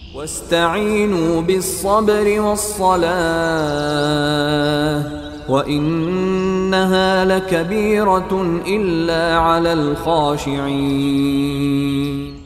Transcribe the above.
واستعينوا بالصبر والصلاة وإنها لكبيرة إلا على الخاشعين